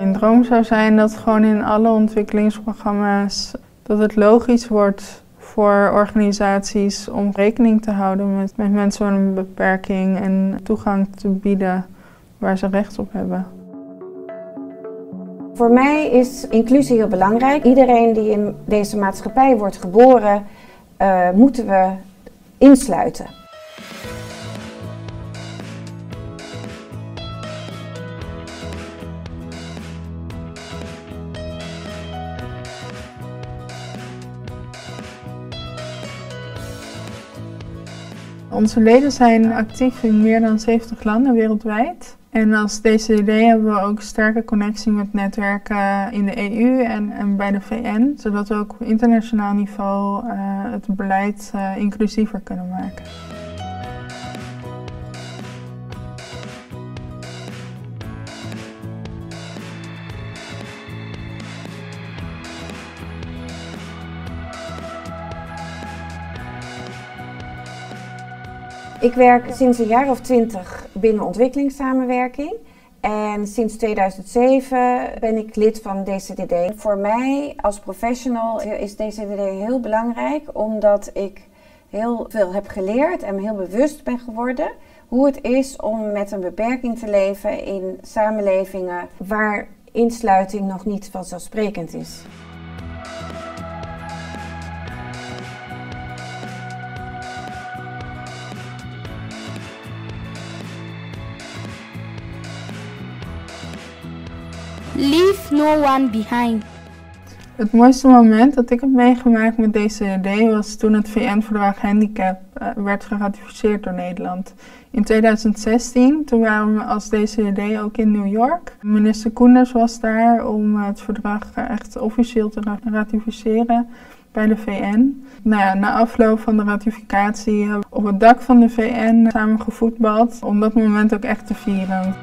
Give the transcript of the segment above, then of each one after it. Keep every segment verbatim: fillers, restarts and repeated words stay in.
Mijn droom zou zijn dat gewoon in alle ontwikkelingsprogramma's dat het logisch wordt voor organisaties om rekening te houden met, met mensen met een beperking en toegang te bieden waar ze recht op hebben. Voor mij is inclusie heel belangrijk. Iedereen die in deze maatschappij wordt geboren, uh, moeten we insluiten. Onze leden zijn actief in meer dan zeventig landen wereldwijd. En als D C D D hebben we ook sterke connectie met netwerken in de E U en, en bij de V N, zodat we ook op internationaal niveau uh, het beleid uh, inclusiever kunnen maken. Ik werk sinds een jaar of twintig binnen ontwikkelingssamenwerking en sinds tweeduizend zeven ben ik lid van D C D D. Voor mij als professional is D C D D heel belangrijk omdat ik heel veel heb geleerd en me heel bewust ben geworden hoe het is om met een beperking te leven in samenlevingen waar insluiting nog niet vanzelfsprekend is. Leave no one behind. Het mooiste moment dat ik heb meegemaakt met D C D D was toen het V N-verdrag Handicap uh, werd geratificeerd door Nederland. In tweeduizend zestien, toen waren we als D C D D ook in New York. Minister Koenders was daar om het verdrag echt officieel te ratificeren bij de V N. Nou ja, na afloop van de ratificatie hebben we op het dak van de V N samen gevoetbald om dat moment ook echt te vieren.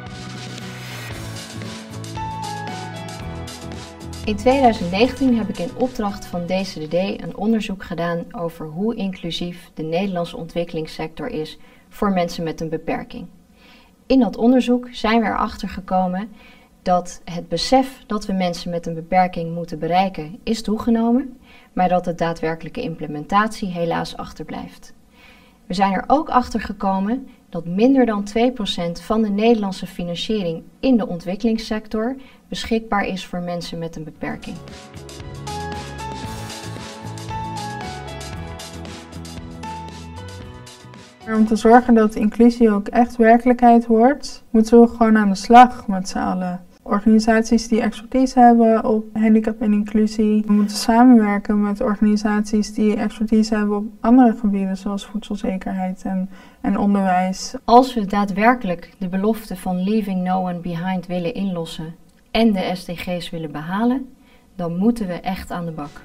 In tweeduizend negentien heb ik in opdracht van D C D D een onderzoek gedaan over hoe inclusief de Nederlandse ontwikkelingssector is voor mensen met een beperking. In dat onderzoek zijn we erachter gekomen dat het besef dat we mensen met een beperking moeten bereiken is toegenomen, maar dat de daadwerkelijke implementatie helaas achterblijft. We zijn er ook achter gekomen dat minder dan twee procent van de Nederlandse financiering in de ontwikkelingssector beschikbaar is voor mensen met een beperking. Om te zorgen dat inclusie ook echt werkelijkheid wordt, moeten we gewoon aan de slag met z'n allen. Organisaties die expertise hebben op handicap en inclusie. We moeten samenwerken met organisaties die expertise hebben op andere gebieden, zoals voedselzekerheid en, en onderwijs. Als we daadwerkelijk de belofte van Leaving No One Behind willen inlossen en de S D G's willen behalen, dan moeten we echt aan de bak.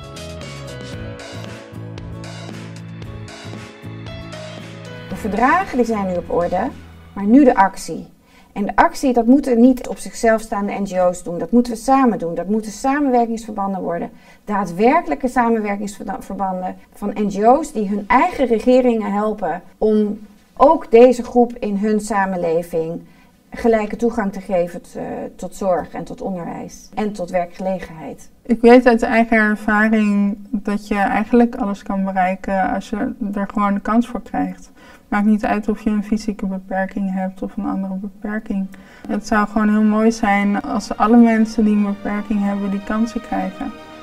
De verdragen die zijn nu op orde, maar nu de actie. En de actie, dat moeten niet op zichzelf staande N G O's doen. Dat moeten we samen doen. Dat moeten samenwerkingsverbanden worden. Daadwerkelijke samenwerkingsverbanden van N G O's die hun eigen regeringen helpen om ook deze groep in hun samenleving gelijke toegang te geven tot zorg en tot onderwijs en tot werkgelegenheid. Ik weet uit eigen ervaring dat je eigenlijk alles kan bereiken als je er gewoon de kans voor krijgt. Maakt niet uit of je een fysieke beperking hebt of een andere beperking. Het zou gewoon heel mooi zijn als alle mensen die een beperking hebben die kansen krijgen.